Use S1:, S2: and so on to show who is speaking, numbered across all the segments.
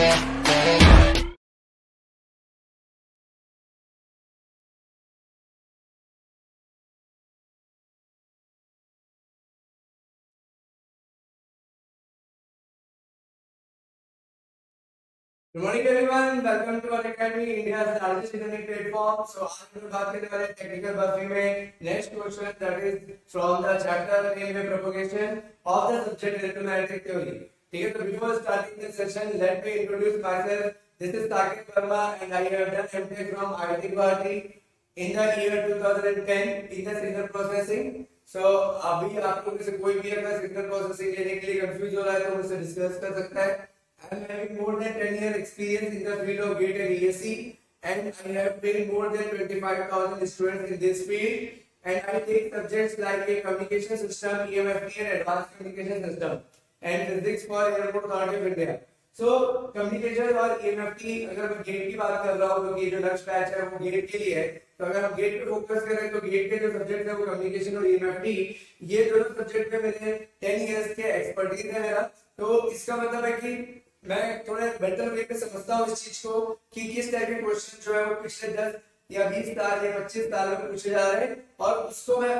S1: Good morning everyone. Welcome to our academy, India's largest learning platform. So आज हम लोग बात करने वाले टेक्निकल बफी में next question that is from the chapter railway propagation of the subject electromagnetic theory. ठीक है, तो before starting this session let me introduce myself. This is Saket Verma and I have done MTech from IIT Guwahati in the year 2010 in the signal processing. So अभी आप लोगों में से कोई भी अगर सिग्नल प्रोसेसिंग लेने के लिए कंफ्यूज हो रहा है तो मुझसे डिस्कस कर सकता है. I'm having more than 10 year experience in the field of gate and ESC, and I have trained more than 25,000 students in this field, and I take subjects like a communication system, EMFT and advanced communication system and physics for Airport Authority of India. So communication और EMFT अगर मैं gate की बात कर रहा हूँ तो ये जो लक्ष्य बैच है वो गेट के लिए है. तो अगर हम गेट पे फोकस करें तो गेट के जो सब्जेक्ट है वो कम्युनिकेशन और EMFT, ये दोनों सब्जेक्ट पे मेरे 10 इयर्स के एक्सपर्टीज है मेरा. तो इसका मतलब है कि मैं थोड़े बेटर वे में समझता हूँ इस चीज को कि किस टाइप के क्वेश्चन जो है वो पिछले 10 या 20 साल या 25 साल में पूछे जा रहे हैं, और उसको मैं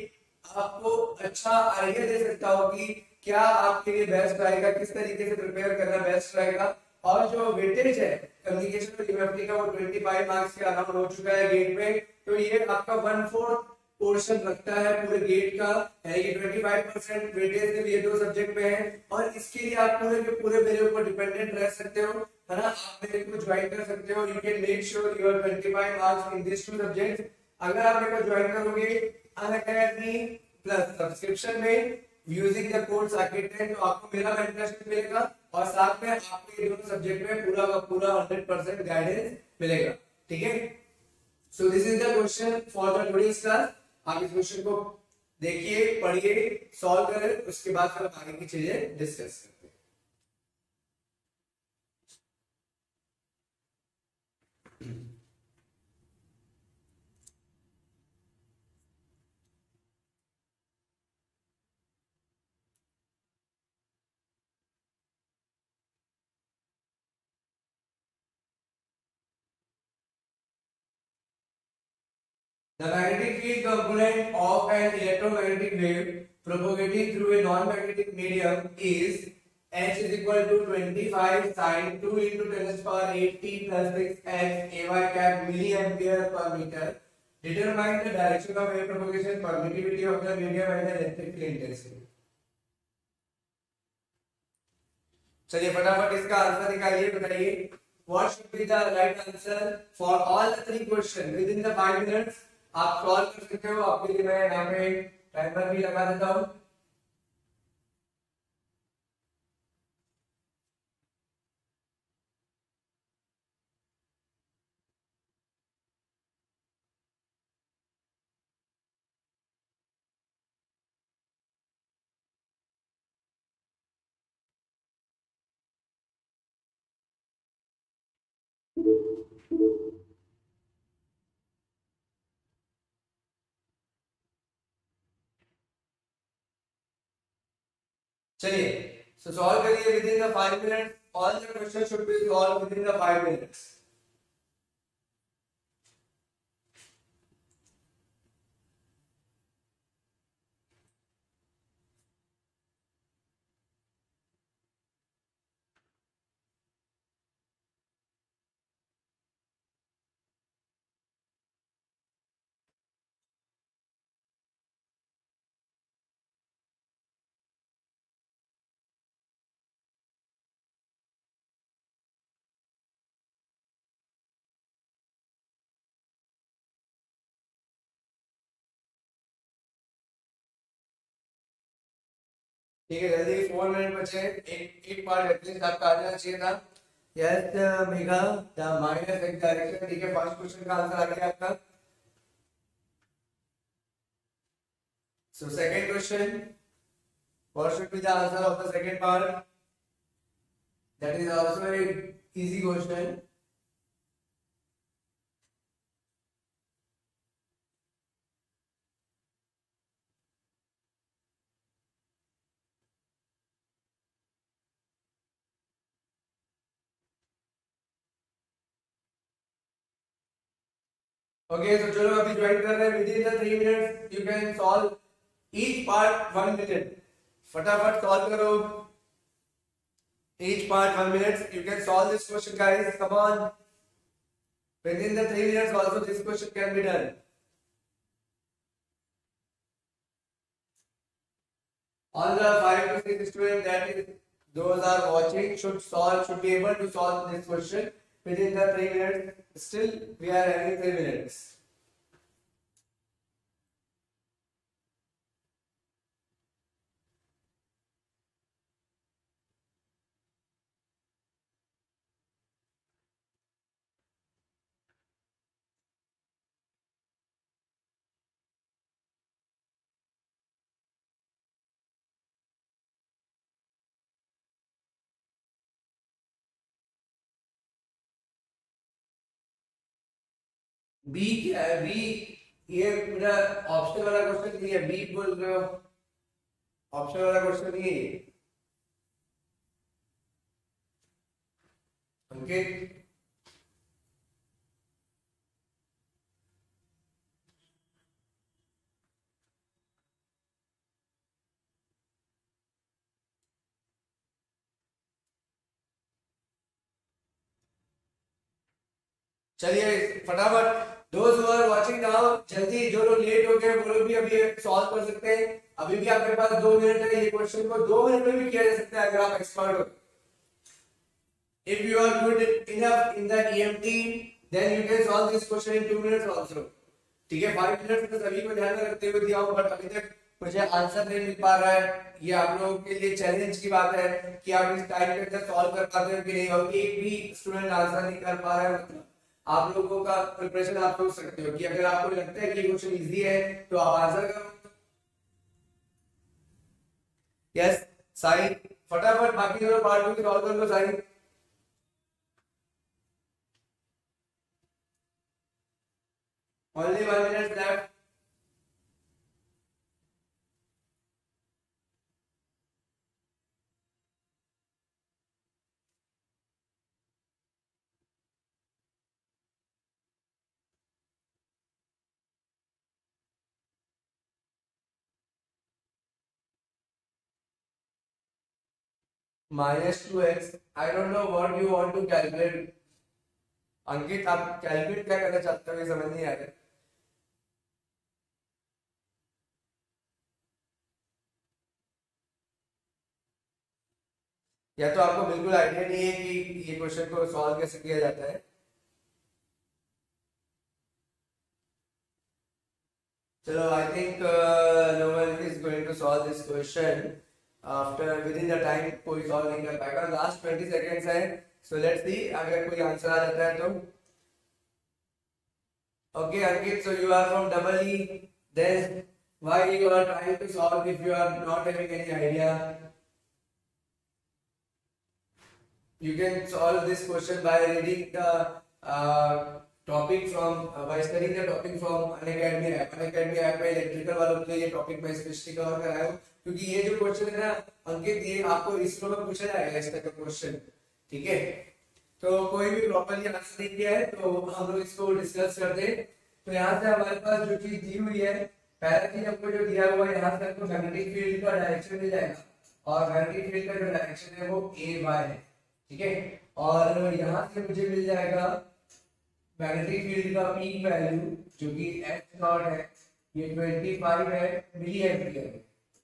S1: एक आपको अच्छा आइडिया दे सकता हूँ कि क्या आपके लिए बेस्ट रहेगा, किस तरीके से प्रिपेयर करना बेस्ट रहेगा. और जो वेटेज है कम्युनिकेशन और यूएफटी का वो 25 मार्क्स के अराउंड हो चुका है गेट में. तो ये आपका 1/4 पोर्शन रखता है पूरे गेट का है. ये 25% वेटेज के लिए दो सब्जेक्ट में है, और इसके लिए आप पूरे के पूरे मेरे ऊपर डिपेंडेंट रह सकते हो, है ना. आप मेरे को ज्वाइन कर सकते हो. You can make sure your 25 marks in this two subjects. अगर आप मेरे को ज्वाइन करोगे अनअकैडमी प्लस सब्सक्रिप्शन में यूजिंग द कोड साकेत, तो आपको मेरा मेंटरशिप मिलेगा और साथ में आपको ये दोनों सब्जेक्ट में पूरा का पूरा 100% गाइडेंस मिलेगा. ठीक है. So this is the question for the today's class. आप इस क्वेश्चन को देखिए, पढ़िए, सॉल्व करें, उसके बाद फिर आगे की चीजें डिस्कस करते हैं. The magnetic field component of an electromagnetic wave propagating through a non-magnetic medium is H is equal to 25 sin 2 into 10 to the power 8t plus 6x AY cap milliampere per meter. Determine the direction of wave propagation, permittivity of the medium and the electric field intensity. चलिए फटाफट इसका answer निकालिए. बताइए what should be the right answer for all the three questions within the 5 minutes. आप solve कर सकते हो. आपके लिए मैं यहाँ पे टाइमर भी लगा देता हूँ. चलिए so सॉल्व करिए within the 5 minutes. All the questions should be solved within the 5 minutes. ठीक है, जल्दी 4 मिनट बचे. एक पार्ट एटलीस्ट आपका आ जाना चाहिए था. Yes Megha the minus x direction. ठीक है, फर्स्ट क्वेश्चन का आंसर आ गया आपका. So second question, what should be the answer of the second part? That is also a easy question. Okay तो चलो अभी ज्वाइन कर रहे हैं। Within the 3 minutes you can solve each part 1 minute. फटाफट सॉल्व करो each part 1 minute. You can solve this question, guys. Come on. Within the 3 minutes, also this question can be done. All the 5 to 6 students that is those are watching should be able to solve this question within the 3 minutes. Still, we are having 3 minutes. B क्या है? B ये मेरा optional वाला question नहीं है। B बोल रहे हो? ऑप्शनल वाला क्वेश्चन नहीं है ये। ओके चलिए फटाफट दोस्त हु आर वाचिंग नाउ जल्दी, जो लोग लेट हो गए वो लोग भी अभी सॉल्व कर सकते हैं। अभी भी आपके पास 2 मिनट है। ये क्वेश्चन को 2 मिनट में भी किया जा सकता है अगर आप एक्सपर्ट हो। If you are good enough in the EMT then you can solve this question in 2 minutes also. ठीक है 5 मिनट्स में सभी को ध्यान में रखते हुए दिया हूं, बट अभी तक मुझे आंसर नहीं मिल पा रहा है। ये आप लोगों के लिए चैलेंज की बात है कि आप इस टाइम के अंदर सॉल्व कर पाते हो कि नहीं। और एक भी स्टूडेंट आंसर नहीं कर पा रहा है, मतलब आप लोगों का प्रिपरेशन आप सोच सकते हो कि अगर आपको लगता है कि क्वेश्चन इजी है तो आप आंसर करो। यस साई फटाफट बाकी दोनों पार्ट को सॉल्व कर लो Sai. Only 1 minute left. -2x I don't know what you want to calculate. Ankit आप कैलकुलेट क्या करना चाहते हो ये समझ नहीं आ रहा। या तो आपको बिल्कुल आइडिया नहीं है कि ये क्वेश्चन को सॉल्व कैसे किया जाता है। चलो I think no one is going to solve this question after within the time. कोई सॉल्व नहीं कर पाएगा। लास्ट 20 सेकेंड्स है। सो लेट्स सी अगर कोई आंसर आ जाता है तो। Okay Ankit so you are from double E, then why you are trying to solve if you are not having any idea. You can solve this question by reading the topic from by studying the topic from Unacademy app। Unacademy app में electrical वालों के लिए ये topic मैं specially cover कराया हूँ, क्योंकि ये जो क्वेश्चन है ना अंकित ये आपको इसरो में पूछा जाएगा इस टाइप का क्वेश्चन। ठीक है तो कोई भी प्रॉपरली आंसर नहीं किया है तो हम लोग इसको डिस्कस करते हैं। तो यहाँ से हमारे पास जो चीज दी हुई है, पहला चीज हमको जो दिया हुआ है यहाँ से हमको मैग्नेटिक फील्ड का डायरेक्शन मिल जाएगा और मैग्नेटिक फील्ड का जो डायरेक्शन है वो ए वाई है। ठीक है और यहाँ से मुझे मिल जाएगा मैग्नेटिक फील्ड का पीक वैल्यू जो कि एच नॉट है, ये 25 है मिली एम्पियर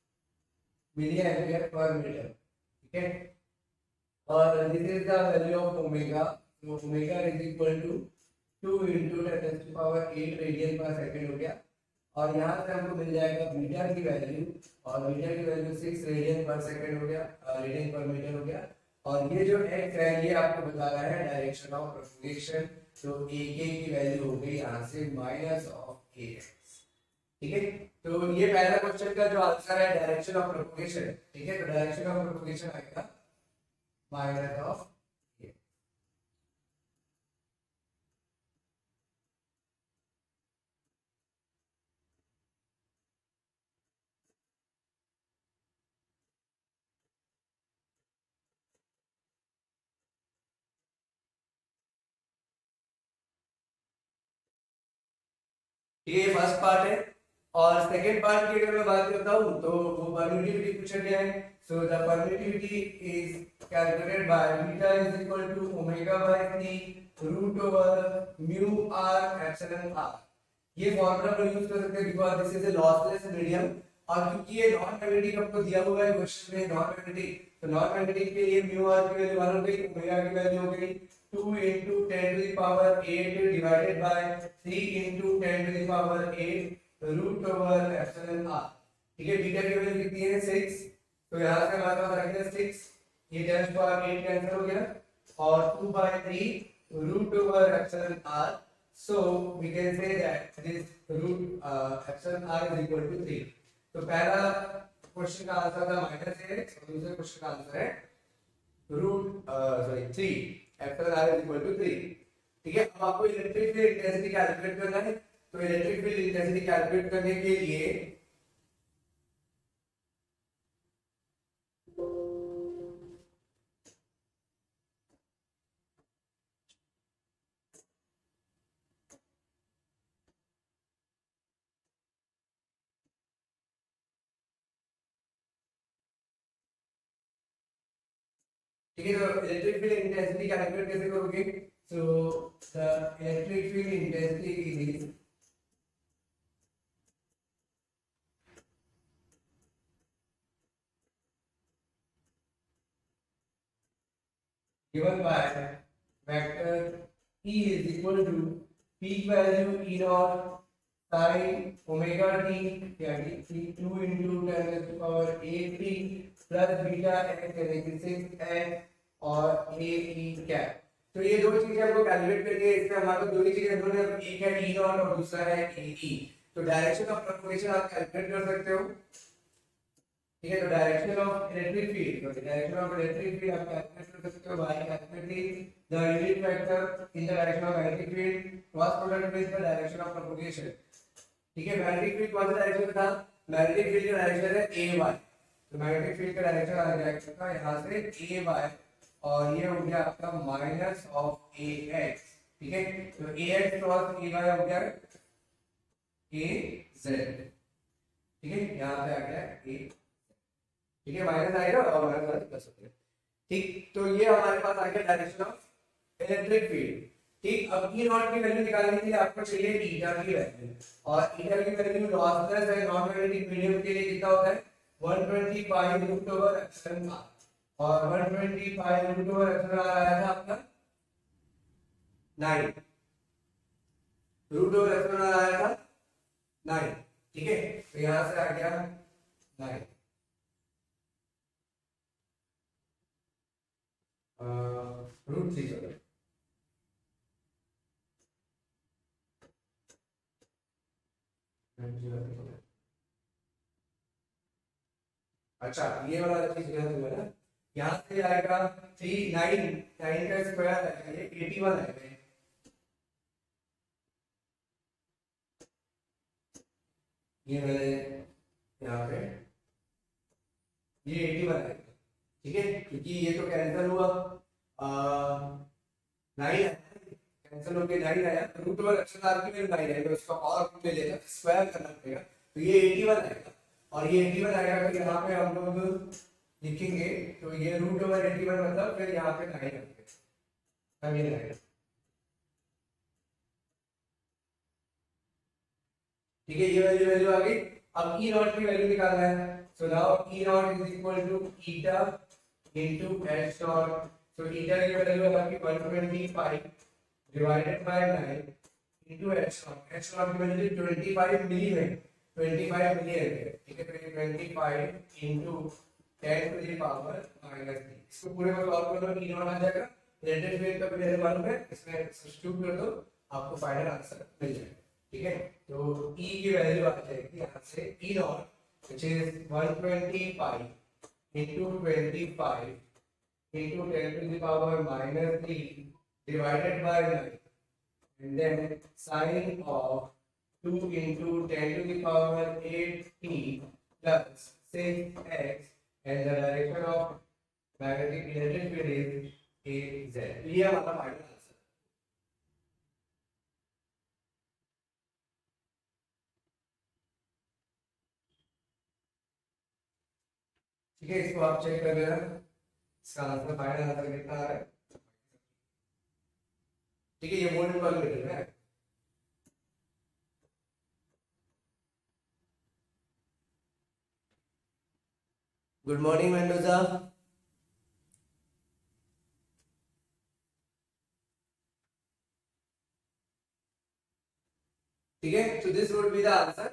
S1: पर मीटर। ठीक है और this is the value of omega. तो omega is equal to 2 into 10⁸ radian per second हो गया। और यहाँ से हमको मिल जाएगा बीटा की वैल्यू, और बीटा की वैल्यू 6 रेडियन पर सेकंड हो गया, रेडियन पर मीटर हो गया। और ये जो x है ये आपको बता रहा है डायरेक्शन ऑफ प्रोपगेशन। तो a की वैल्यू हो गई यहाँ से -(ax)। ठीक है तो ये पहला क्वेश्चन का जो आंसर है डायरेक्शन ऑफ प्रोपगेशन। ठीक है तो डायरेक्शन ऑफ प्रोपगेशन आएगा -(a)। ये फर्स्ट पार्ट है। और सेकंड पार्ट की अगर मैं बात करता हूँ तो वो परमिटिविटी पूछा गया है। So the permittivity is calculated by beta is equal to omega by 3 root over mu r epsilon r. ये फॉर्मूला हम यूज कर सकते हैं because this is a lossless medium. और क्योंकि ये नॉन मैग्नेटिक आपको दिया हुआ है क्वेश्चन में नॉन मैग्नेटिक, तो नॉन मैग्नेटिक के लिए म्यू आर की वैल्यू 1 हो गई, ओमेगा की वैल्यू हो गई 2 into 10 to the power 8 divided by 3 into 10 to the power 8 root over epsilon r। ठीक है, बीटा की वैल्यू कितनी है 6, तो यहाँ से हमारे पास आ गया 6, ये 10 पावर 8 कैंसिल हो गया और 2 by 3 root over epsilon r। So we can say that this root epsilon r is equal to 3। तो पहला क्वेश्चन का आंसर था -8 और दूसरे क्वेश्चन का आंसर है root 3 epsilon r is equal to 3। ठीक है, अब आपको इलेक्ट्रिक फील्ड इंटेंसिटी कैलकुलेट करना है। तो इलेक्ट्रिक फील्ड इंटेंसिटी कैलकुलेट करने के लिए ठीक है, तो इलेक्ट्रिक फील्ड इंटेंसिटी कैलकुलेट कैसे करोगे? So the electric field intensity is given by vector E is equal to peak value E naught sin omega t यानी कि 2 into 10 to the power 8t plus beta x यानी कि 6x और a e cap। तो ये दो चीजें हमको कैलकुलेट करनी है। इसमें हमारे पास दो ही चीजें दोनों है, एक है e naught और दूसरा है a e। तो डायरेक्शन ऑफ प्रोपगेशन आप कैलकुलेट कर सकते हो। ठीक है, तो डायरेक्शन ऑफ इलेक्ट्रिक फील्ड, तो डायरेक्शन ऑफ इलेक्ट्रिक फील्ड आप कैलकुलेट कर सकते हो by calculating the unit vector in the direction of magnetic field cross product with the direction of propagation. ठीक है, मैग्नेटिक फील्ड कौन सा डायरेक्शन में था? मैग्नेटिक फील्ड का डायरेक्शन है ए वाई। तो मैग्नेटिक फील्ड का डायरेक्शन आ जाएगा यहाँ से ए वाई और ये हो गया आपका माइनस ऑफ ए एक्स। ठीक है, तो a x cross a y हो गया ए जेड। ठीक है, यहाँ पे आ गया ए। ठीक है, माइनस आएगा और माइनस प्लस हो गया। ठीक, तो ये हमारे पास आ गया डायरेक्शन ऑफ इलेक्ट्रिक फील्ड। ठीक, अब ई नॉट की वैल्यू निकालने के लिए आपको चाहिए ईटा की वैल्यू, और ईटा की वैल्यू लॉसलेस है नॉन मैग्नेटिक मीडियम के लिए कितना होता है 120 pi root over epsilon r. और 120 pi root over epsilon r आया था आपका 9, रूट ओवर एप्सिलॉन आर आया था 9। ठीक है, तो यहां से आ गया 9 रूट 3। अच्छा, ये वाला चीज गलत हुआ ना, यहाँ से आएगा 3 9 9 का स्क्वायर आएगा ये 81 आएगा। ये मैंने यहाँ पे ये 81 आएगा। ठीक है, क्योंकि ये तो कैंसिल हुआ 9 कैंसिल होके 9 आया, रूट ओवर एप्सिलॉन आर की वैल्यू 9 आएगा, उसका और ले लेगा स्क्वायर करना पड़ेगा, तो ये 81 आएगा। और ये 81 आएगा तो यहाँ पे हम लोग लिखेंगे, तो ये रूट ओवर 81 मतलब फिर यहाँ पे 9 आएगा, ये आएगा। ठीक है, ये वैल्यू आ गई। अब ई नॉट की वैल्यू निकालना है। So now E naught is equal to eta into H naught. So eta की वैल्यू है आपकी 120 pi divided by 9 into H naught. H naught की वैल्यू 25 मिली है, 25 मिली है। ठीक है, तो ये 25 इनटू 10 टू द पावर -3। इसको पूरे को सॉल्व कर दो, ई नॉट आ जाएगा। इलेक्ट्रिक फील्ड का वैल्यू मालूम है, इसमें सब्स्टिट्यूट कर दो, आपको फाइनल आंसर मिल जाएगा। ठीक है, तो E की वैल्यू आ जाएगी यहाँ से E naught which is 120 pi into 25 into 10 to the power -3 divided by 9 and then sine of 2 into 10 to the power 8t plus 6x and the direction of magnetic electric field is AZ। ये हमारा final ठीक है, इसको आप check कर लेना, इसका answer final answer कितना आ रहा है। ठीक है, ये मोल्ड कॉलम है। Good morning Mendoza. ठीक है, so this would be the answer।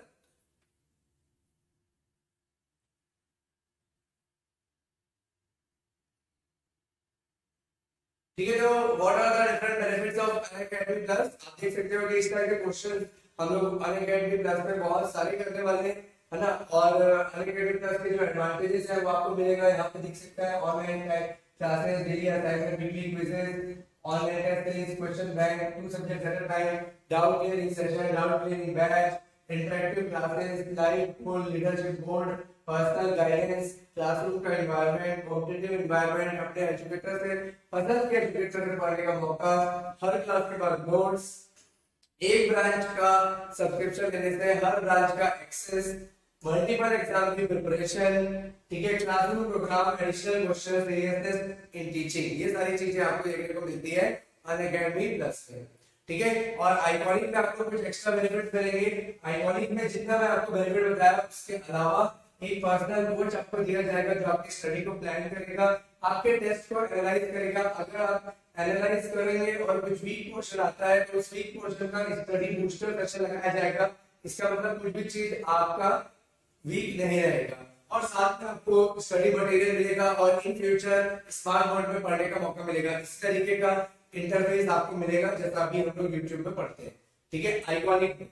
S1: ठीक है, तो what are the different benefits of Unacademy plus. आप देख सकते हो कि इस तरह के क्वेश्चन हम लोग अनअकैडमी प्लस में बहुत सारे करने वाले हैं, है ना। और अनअकैडमी प्लस के जो एडवांटेजेस है वो आपको मिलेगा, यहाँ पे दिख सकता है। Online classes, daily assignment, weekly quizzes, online test series, question bank, 2 subjects at a time, doubt clearing session, doubt clearing batch, interactive classes, live poll, leadership board, personal guidance, classroom का एनवायरनमेंट, कॉम्पिटिटिव एनवायरनमेंट, अपने educator से, पसंद के educator से पढ़ने का मौका, हर class के बाद नोट्स, एक ब्रांच का सब्सक्रिप्शन लेने से हर ब्रांच का एक्सेस, मल्टीपल एग्जाम की प्रिपरेशन, ठीक है, classroom program, additional question, seriousness in teaching, ये सारी चीजें आपको देखने को मिलती है अनअकैडमी प्लस में। ठीक है, और आइकॉनिक में आपको कुछ एक्स्ट्रा बेनिफिट मिलेंगे। आइकॉनिक में जितना मैं आपको बेनिफिट बताया उसके अलावा एक पर्सनल कोच आपको दिया जाएगा जो आपकी स्टडी को प्लान करेगा, आपके टेस्ट को एनालाइज करेगा। अगर आप एनालाइज करेंगे और कुछ वीक क्वेश्चन आता है तो उस वीक क्वेश्चन का स्टडी बूस्टर सेशन लगाया जाएगा। इसका मतलब कुछ भी चीज आपका वीक नहीं रहेगा, और साथ में आपको स्टडी मटेरियल मिलेगा और इन फ्यूचर स्मार्ट बोर्ड में पढ़ने का मौका मिलेगा। इस तरीके का इंटरफेस आपको मिलेगा जैसा अभी हम लोग यूट्यूब पे पढ़ते हैं। ठीक है, iconic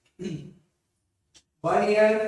S1: 1 year,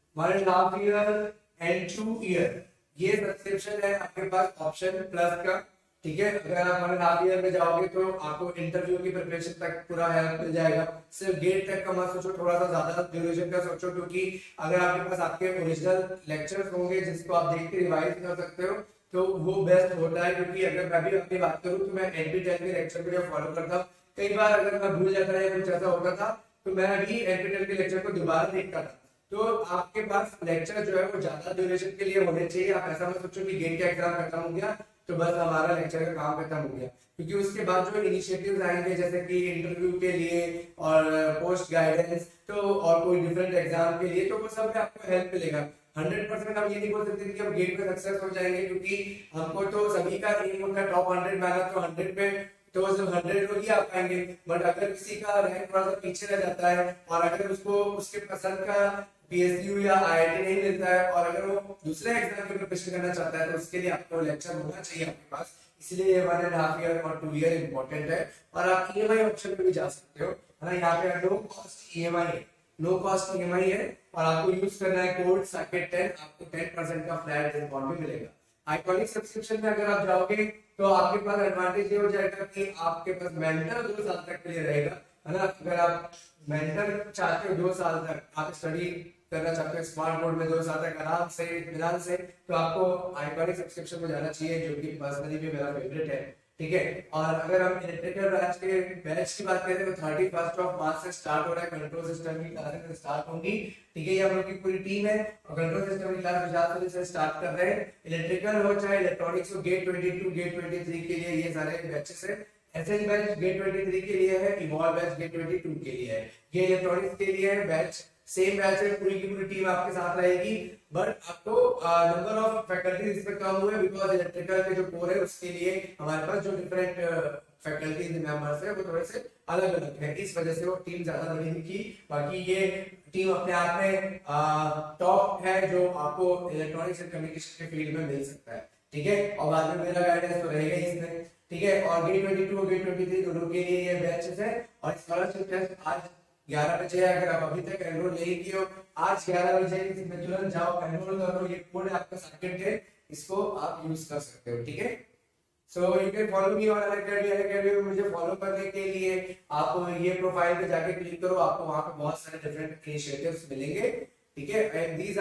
S1: 1.5 year and 2 year, ये सब्सक्रिप्शन है आपके पास ऑप्शन प्लस का। ठीक है, अगर आप 1.5 ईयर में जाओगे तो आपको इंटरव्यू की प्रिपरेशन तक पूरा हेल्प मिल जाएगा। सिर्फ गेट तक का मत सोचो, थोड़ा सा ज्यादा ड्यूरेशन का सोचो, क्योंकि अगर आपके पास आपके ओरिजिनल लेक्चर्स होंगे जिसको आप देख के रिवाइज कर सकते हो तो वो बेस्ट होता है। क्योंकि अगर मैं भी अपनी बात करूं तो मैं NPTEL के लेक्चर वीडियो फॉलो करता हूं, कई बार अगर मैं भूल जाता है कुछ ऐसा होता था तो मैं भी NPTEL के लेक्चर को दोबारा देखता था। तो आपके पास लेक्चर जो है वो ज्यादा ड्यूरेशन के लिए होने चाहिए। आप ऐसा मत सोचो कि गेट का एग्जाम खत्म हो गया तो बस हमारा लेक्चर का काम खत्म हो गया, क्योंकि उसके बाद जो इनिशिएटिव्स आएंगे जैसे कि इंटरव्यू के लिए और पोस्ट गाइडेंस तो और कोई डिफरेंट एग्जाम के लिए, तो वो सब में आपको हेल्प मिलेगा। 100% हम ये नहीं बोल सकते कि हम गेट पे सक्सेस हो जाएंगे, क्योंकि हमको तो सभी का एम होता है टॉप 100 में आना, तो 100 पे तो सिर्फ 100 लोग ही आ पाएंगे। बट अगर किसी का रैंक थोड़ा सा पीछे रह जाता है और अगर उसको उसके पसंद का PSU या IIT नहीं मिलता है और अगर वो दूसरे एग्जाम की प्रिपरेशन करना चाहता है तो उसके लिए आपको लेक्चर होना चाहिए आपके पास। इसलिए ये 1.5 ईयर और 2 ईयर इंपॉर्टेंट है। और आप EMI ऑप्शन पे भी जा सकते हो, है ना। यहाँ पे लो कॉस्ट EMI है, लो कॉस्ट EMI है और आपको यूज करना है कोड साकेट 10, आपको 10% का फ्लैट डिस्काउंट भी मिलेगा। आइकॉनिक सब्सक्रिप्शन में अगर आप जाओगे तो आपके पास एडवांटेज ये हो जाएगा कि आपके पास मेंटर 2 साल तक के लिए रहेगा, है ना। अगर आप मेंटर चाहते हो 2 साल तक आप स्टडी करना चाहते हो स्मार्ट बोर्ड में 2 साल तक आराम से इत्मीनान से, तो आपको आइकॉनिक सब्सक्रिप्शन में जाना चाहिए, जो कि पर्सनली भी मेरा फेवरेट है। ठीक है, और अगर हम इलेक्ट्रिकल ब्रांच के बैच की बात करें तो 31 मार्च से स्टार्ट हो रहा है। कंट्रोल सिस्टम की क्लासेस स्टार्ट होंगी। ठीक है, ये हम लोग की पूरी टीम है और कंट्रोल सिस्टम की क्लास 50 से स्टार्ट कर रहे हैं। इलेक्ट्रिकल हो चाहे इलेक्ट्रॉनिक्स हो, गेट 22 गेट 23 के लिए ये सारे बैचेस है। एसएच बैच गेट 23 के लिए है, इवॉल्व बैच गेट 22 के लिए है, ये इलेक्ट्रॉनिक्स के लिए है बैच। सेम बैच है, पूरी की पूरी टीम आपके साथ रहेगी, बट आपको नंबर ऑफ फैकल्टीज इसमें कम हुए बिकॉज इलेक्ट्रिकल के जो कोर है उसके लिए हमारे पास जो डिफरेंट फैकल्टीज मेंबर्स है वो थोड़े से अलग अलग है, इस वजह से वो टीम ज्यादा बड़ी नहीं की। बाकी ये टीम अपने आप में टॉप है जो आपको इलेक्ट्रॉनिक्स एंड कम्युनिकेशन के फील्ड में मिल सकता है। ठीक है, और बाद में मेरा गाइडेंस तो रहेगा ही इसमें। ठीक है, और गेट 22 और गेट 23 दोनों के लिए ये बैचेस है। और स्कॉलरशिप टेस्ट आज 11 बजे, अगर आप अभी तक एनरोल नहीं किए हो आज 11 बजे इसमें तुरंत जाओ एनरोल करो। ये कोड है आपका सर्टिफिकेट है, इसको आप यूज कर सकते हो। ठीक है, so you can follow me on Unacademy में मुझे फॉलो करने के लिए आप ये प्रोफाइल पे जाके क्लिक करो, आपको वहां पे बहुत सारे डिफरेंट इनिशिएटिव्स मिलेंगे। ठीक है, and this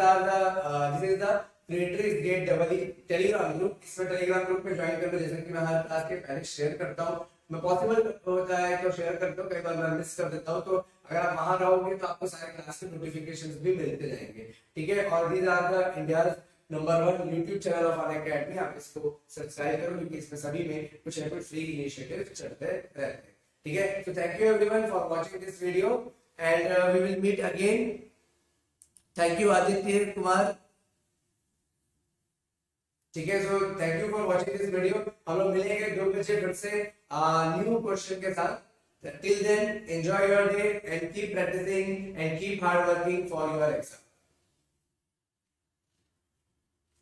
S1: is the creators get double Telegram group. इसमें टेलीग्राम ग्रुप में ज्वाइन कर लो, जैसे कि मैं हर क्लास के पहले शेयर करता हूं, मैं पॉसिबल होता है तो शेयर करता हूं, कई बार मैं मिस कर देता हूं, तो अगर आप वहां रहोगे तो आपको सारे क्लास के नोटिफिकेशंस भी मिलते जाएंगे। ठीक है, और these are the India's number 1 YouTube channel of Unacademy. आप इसको सब्सक्राइब करो क्योंकि इसमें सभी में कुछ ना कुछ फ्री इनिशिएटिव चलते रहते हैं, ठीक है। तो thank you everyone for watching this video and we will meet again. Thank you Aditya Kumar, ठीक है। So thank you for watching this video. हम लोग मिलेंगे 2 बजे फिर से न्यू क्वेश्चन के साथ। Till then, enjoy your day and keep practicing and keep hard working for your exam.